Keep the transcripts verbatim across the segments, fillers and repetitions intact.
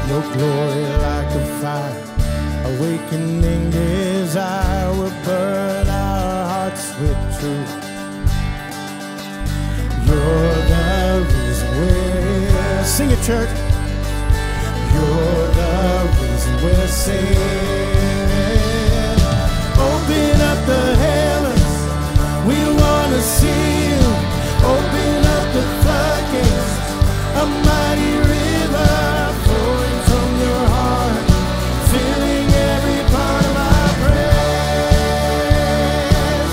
Your glory like a fire, awakening desire will burn our hearts with truth. You're the reason we're sing it, church. You're the reason we're singing. Open up the heavens, we wanna see you. Open up the floodgates, a mighty river flowing from your heart, filling every part of our praise.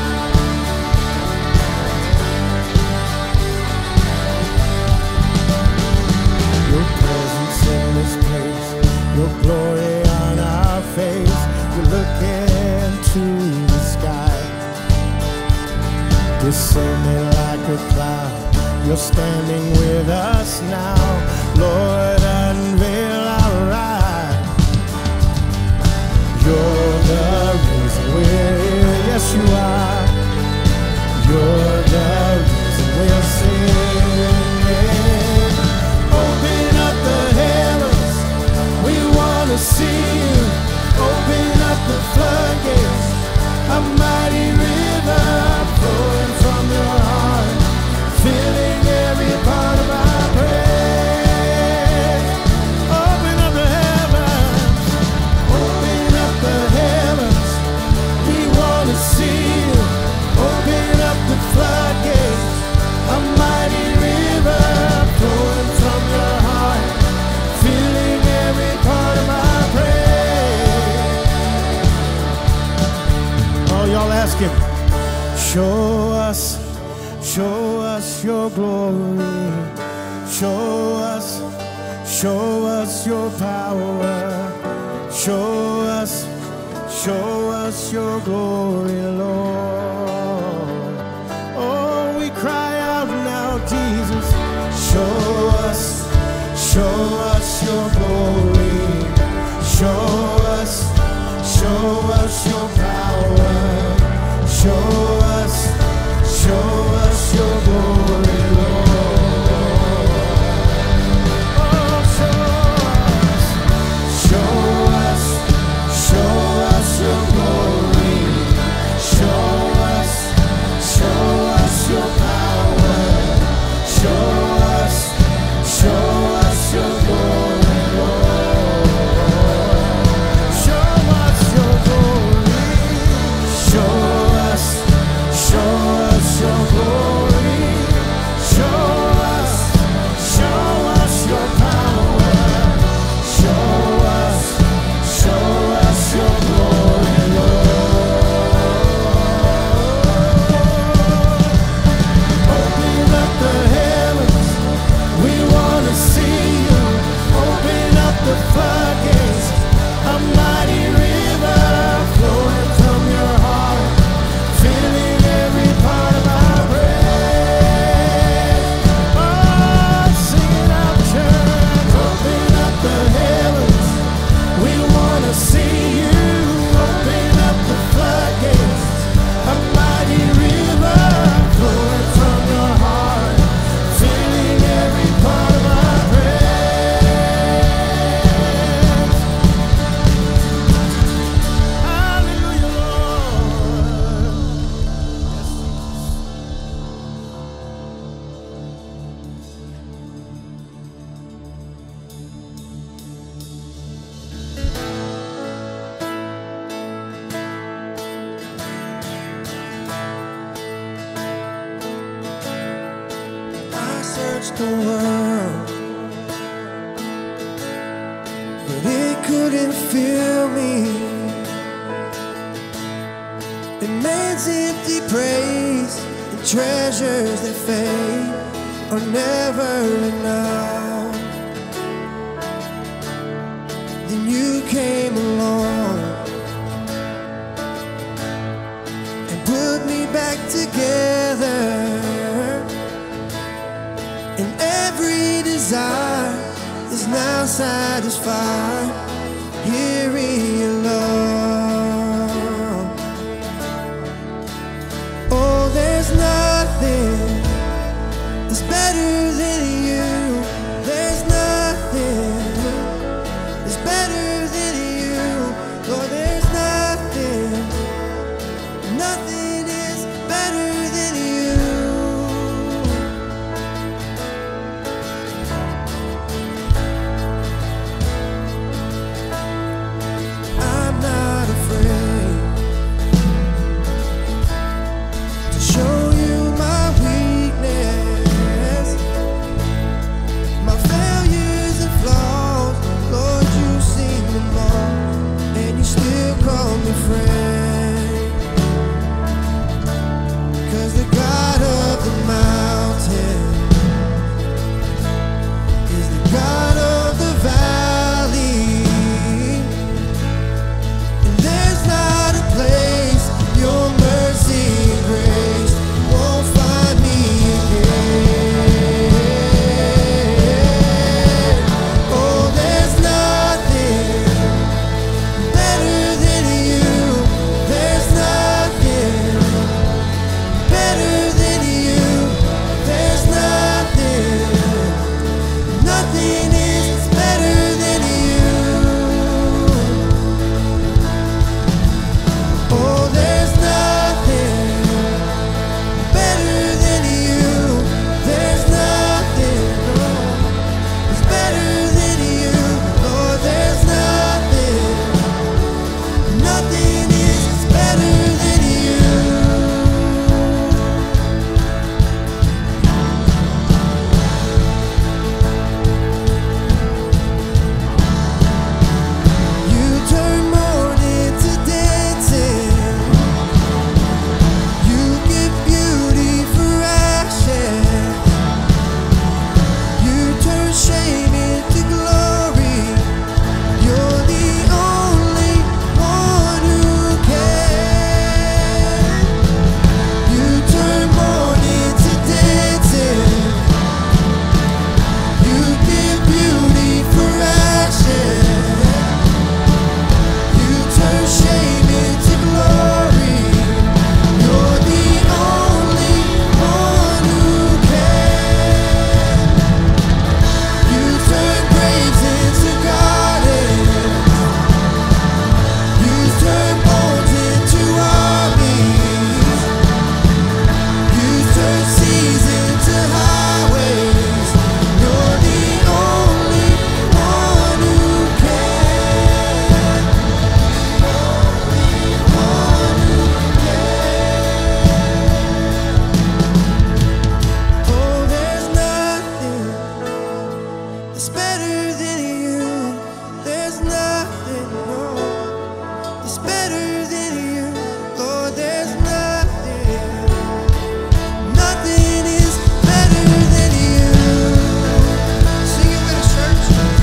Your presence in this place, your glory on our face. We look into the sky, descending like a cloud. You're standing with us now, Lord, unveil our eyes. You're the reason we're here, yes you are. You're the reason we're singing. Open up the heavens, we want to see you. Open up the floodgates, a mighty river flowing from your heart, filling every part of our praise. Open up the heavens, open up the heavens, we want to see you. Open up the floodgates, a mighty river flowing from your heart, filling every part of our praise. Oh, y'all ask him, show us, show us your glory. Show us, show us your power. Show us, show us your glory, Lord. Oh, we cry out now, Jesus. Show us, show us your glory. Show us, show us your power. Show us, show us your glory, Lord. Oh, show us, show us, show us your glory. Show us, show us your power. Show us, show us your glory, Lord. Show us your glory. Show us, show us your glory. Show us, show us your power. Show us, show us your glory, Lord. Open up the heavens, we want to see you. Open up the floodgates, a mighty river flowing from your heart, filling every part of our praise. Oh, sing it out, church. Open up the heavens, we want to see you. Open up the floodgates, a mighty river flowing from your heart, filling every part of our praise. Hallelujah, Lord. I searched the world, but it couldn't fill me. And man's empty praise and treasures that fade are never enough. Then you came along and put me back together. And every desire is now satisfied here in your love. Oh, there's nothing that's better than you. There's nothing that's better than you. There's nothing, no, that's better than you. Lord, there's nothing, nothing is better than you. Sing it with us, church.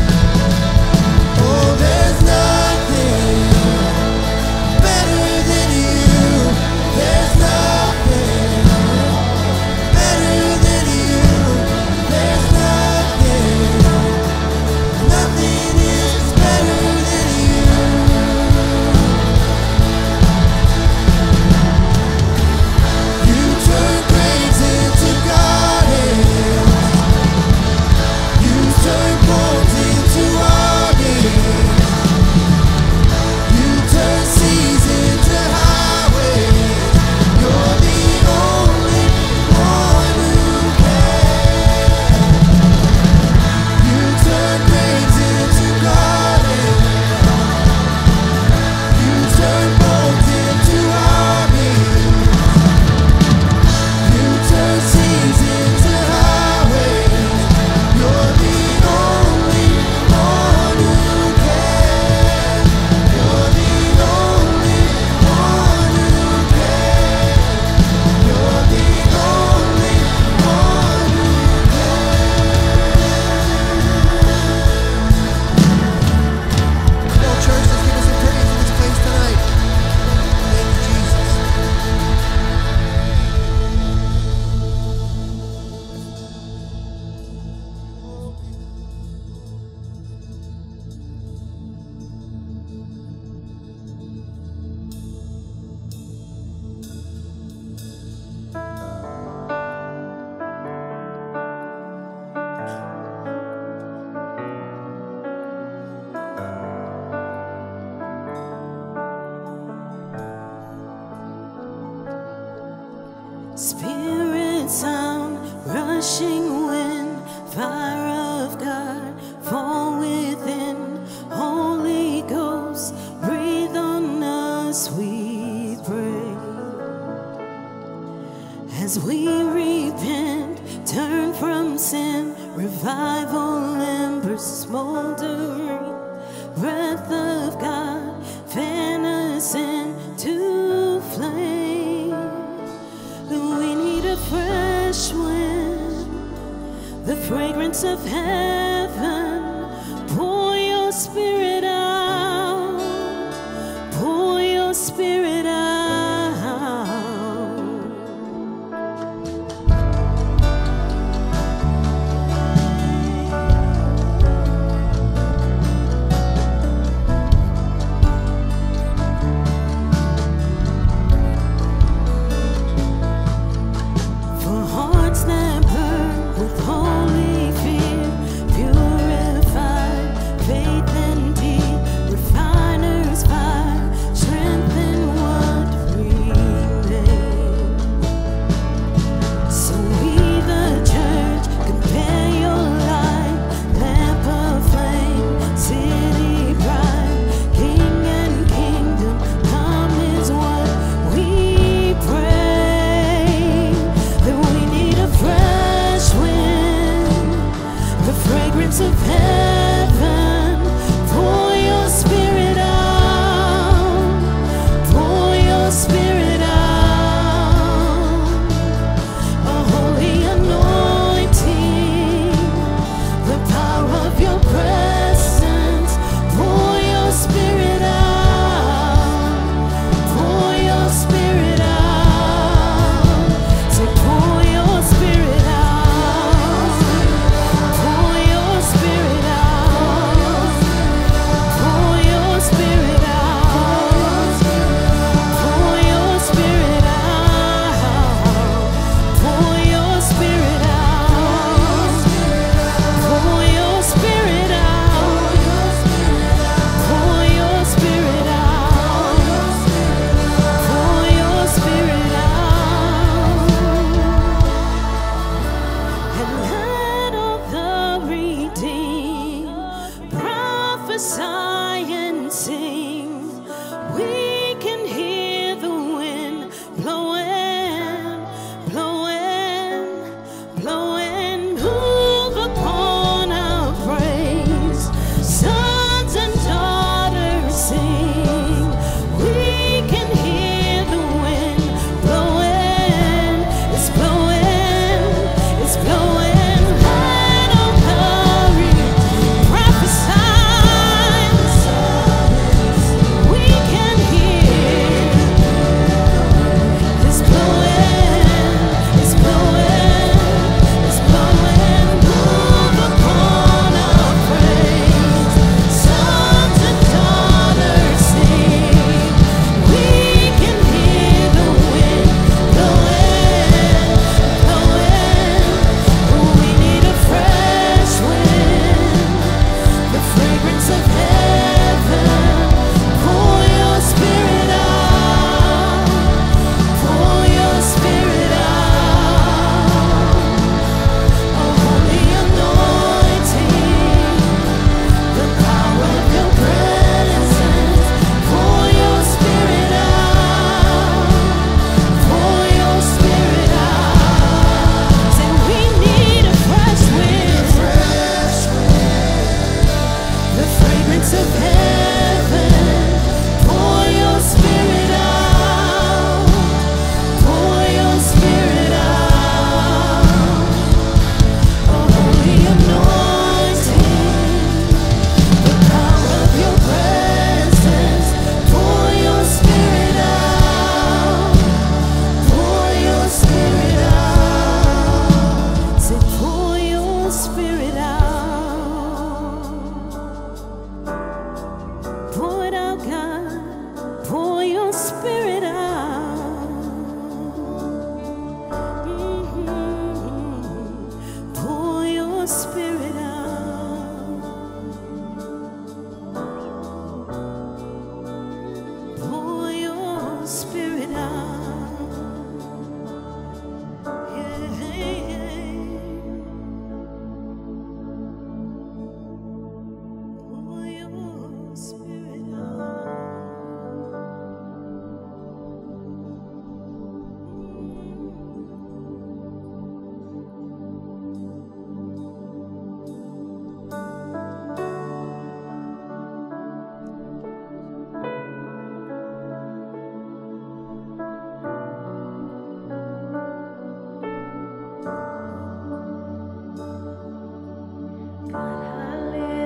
Oh, there's nothing better than you. There's nothing better than you. There's nothing, nothing is better than you. You turn graves into gardens. You turn bones into armies. You turn seas into highways. You're the only one who can. You turn graves into gardens. You turn bones into armies. You turn seas into highways. You're the only one who can. You're the only one who can. You're the only one who can. Come on, church, let's give us some praise in this place tonight. Thank you, Jesus. Spirit sound, rushing wind, fire of God, fall within. Holy Ghost, breathe on us, we pray. As we repent, turn from sin, revival embers smoldering. Breath of God, fan us into flame. We need a fresh wind, the fragrance of heaven. Pour your spirit out, pour your spirit out. For hearts that burn with holy fear, purified faith and deep, refiner's fire, strengthen what remains. So we the church compare your light, lamp of flame, city bright, king and kingdom come is what we pray. That we need a fresh wind, the fragrance of heaven. Pour your spirit out, pour your spirit out. A holy anointing, the power of your presence. Pour your spirit out, pour your spirit out. Say, pour your spirit out, pour your spirit out.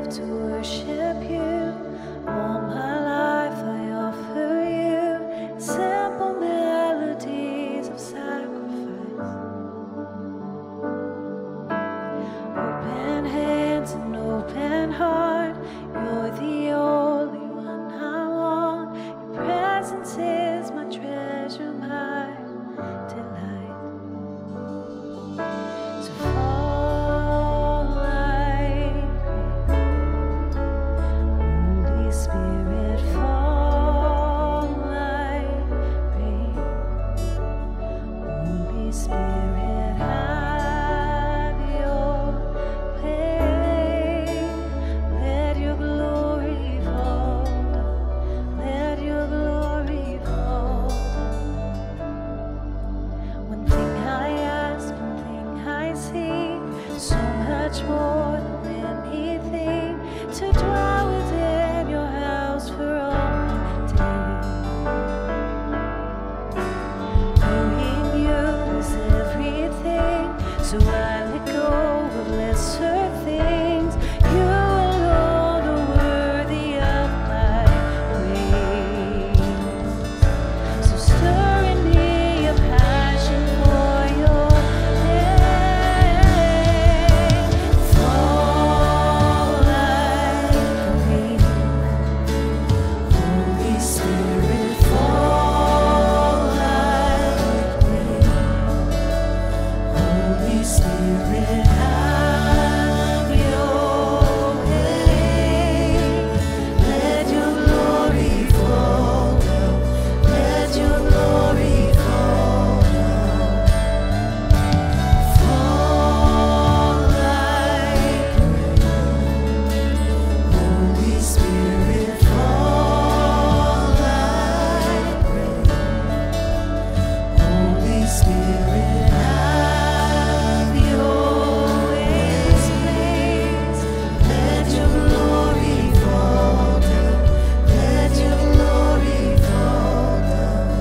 live to worship you. All my life I offer you simple melodies of sacrifice. Open hands and open heart, you're the only one I want. Your presence is my treasure, my delight. So fall like rain, Holy Spirit, fall like rain. Holy Spirit, have your way. Let your glory fall down. Let your glory fall down. One thing I ask, one thing I seek, so much more than anything, to dwell within your house for all my days. Knowing you is everything, so I let go of lesser things. You alone are worthy of my praise. So stir in me a passion for your name. Fall like rain, Holy Spirit, fall like rain. Holy Spirit, have your way. Let your glory fall down. Let your glory fall down. Fall like rain. Holy Spirit, fall like rain. Holy Spirit, have your way in this place. Let your glory fall down. Let your glory fall down.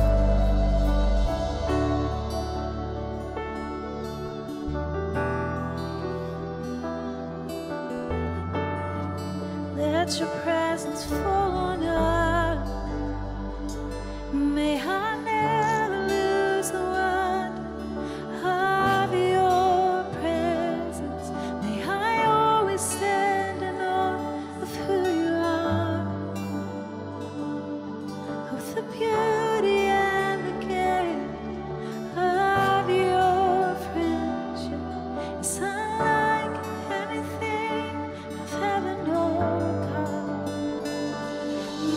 Let your presence fall on us. May I never lose the wonder of your presence. May I always stand in awe of who you are, of the beauty and the gift of your friendship. It's unlike anything I've ever known, God.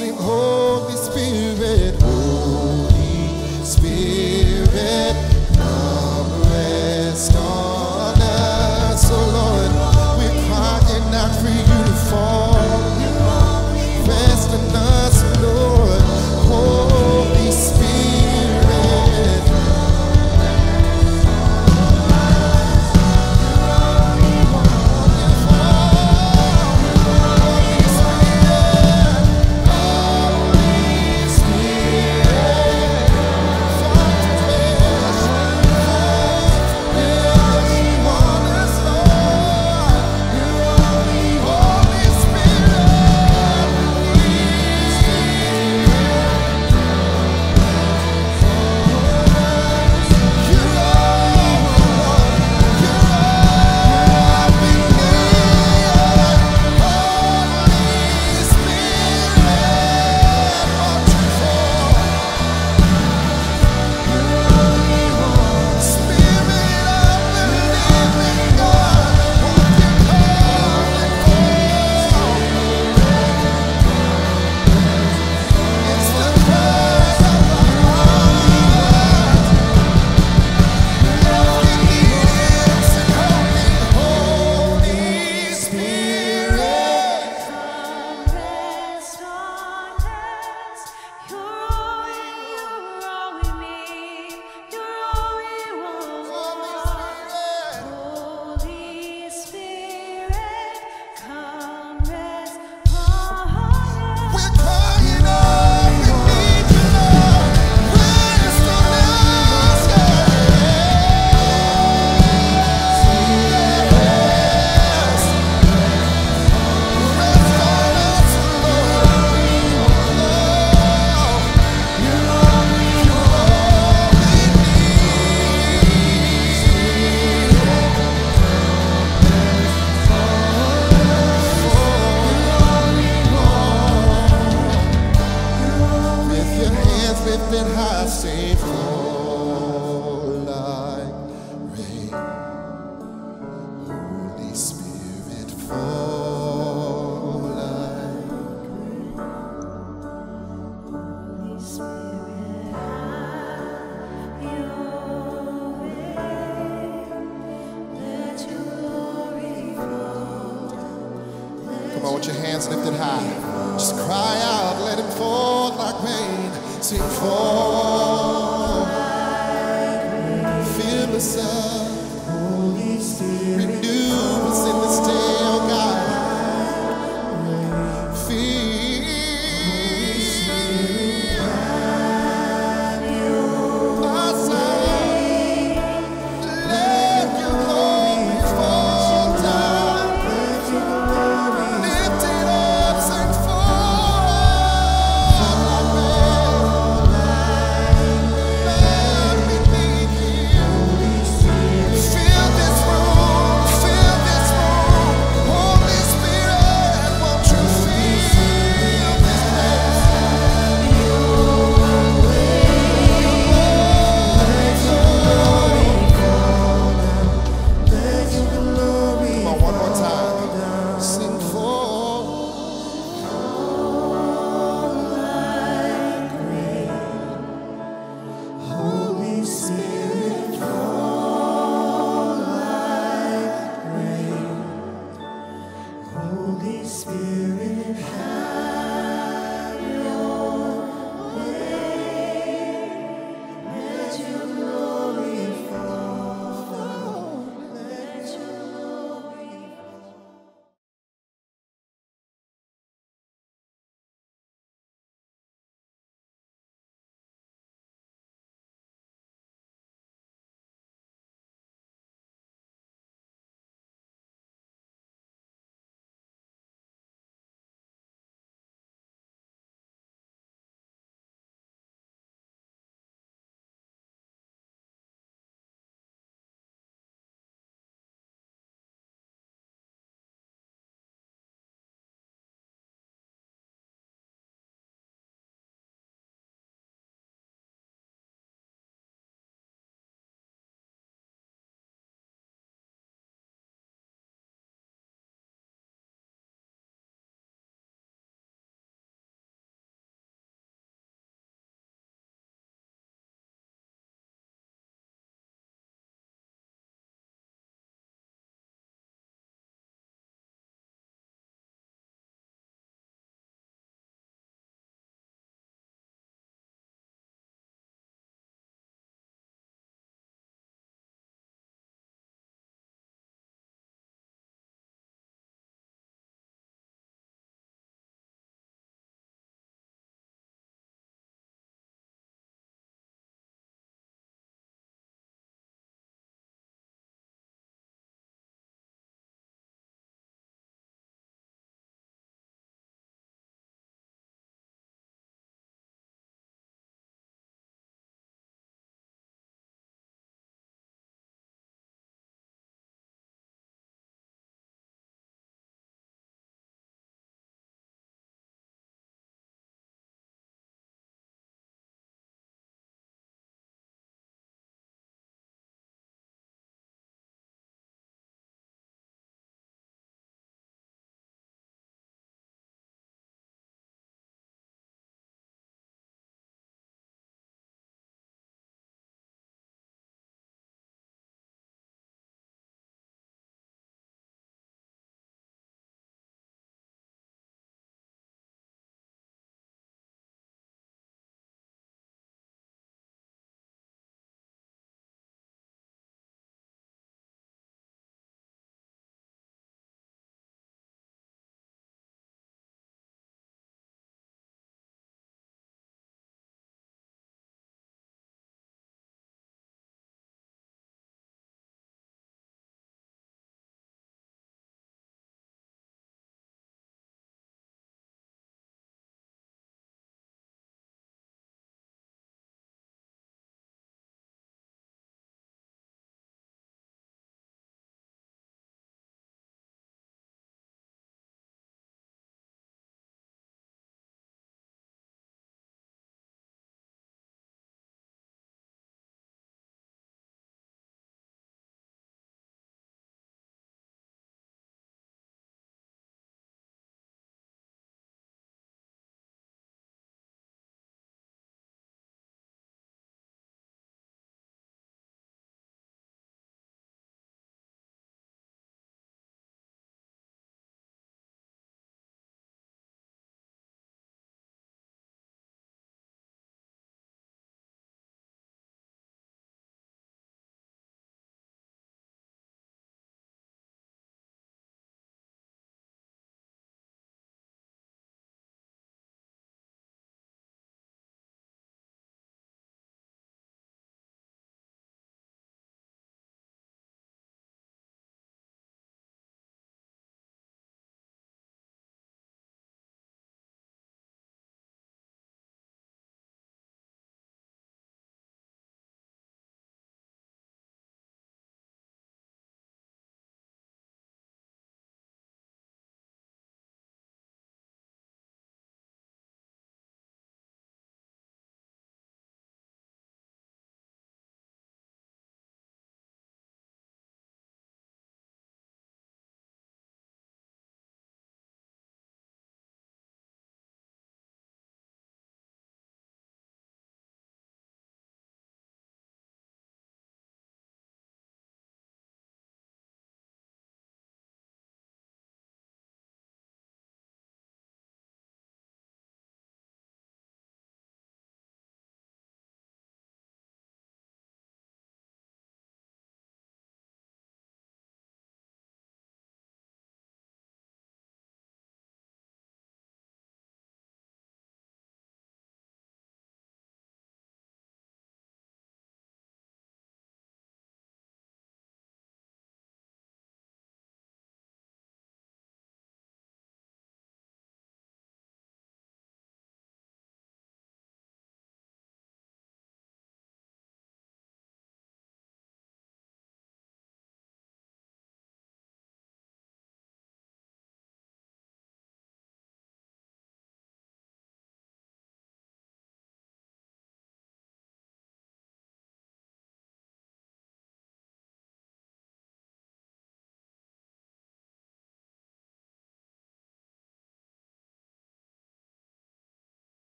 sing Holy Spirit, Holy Spirit, come rest on us. Oh Lord, we're crying out for you to fall. Rest on us, Lord. Holy Spirit, lifted high, say fall like rain. Holy Spirit, fall like rain. Holy Spirit, have your way. Let your glory flow. Come on, with your hands lifted high. Just cry out, let it fall like rain. Sing fall. Fill us up, Holy Spirit. Renew